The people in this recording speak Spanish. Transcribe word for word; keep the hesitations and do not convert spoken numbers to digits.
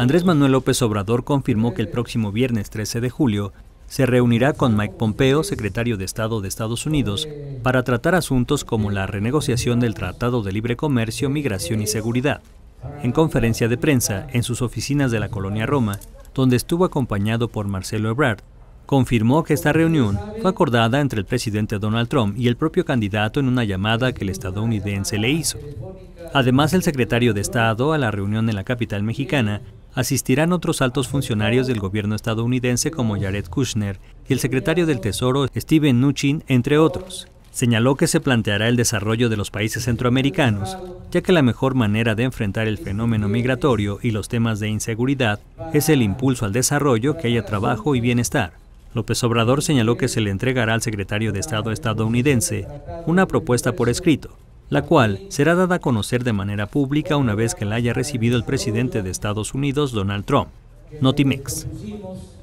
Andrés Manuel López Obrador confirmó que el próximo viernes trece de julio se reunirá con Mike Pompeo, secretario de Estado de Estados Unidos, para tratar asuntos como la renegociación del Tratado de Libre Comercio, Migración y Seguridad. En conferencia de prensa en sus oficinas de la Colonia Roma, donde estuvo acompañado por Marcelo Ebrard, confirmó que esta reunión fue acordada entre el presidente Donald Trump y el propio candidato en una llamada que el estadounidense le hizo. Además, el secretario de Estado a la reunión en la capital mexicana asistirán otros altos funcionarios del gobierno estadounidense como Jared Kushner y el secretario del Tesoro Steven Mnuchin, entre otros. Señaló que se planteará el desarrollo de los países centroamericanos, ya que la mejor manera de enfrentar el fenómeno migratorio y los temas de inseguridad es el impulso al desarrollo, que haya trabajo y bienestar. López Obrador señaló que se le entregará al secretario de Estado estadounidense una propuesta por escrito, la cual será dada a conocer de manera pública una vez que la haya recibido el presidente de Estados Unidos, Donald Trump. Notimex.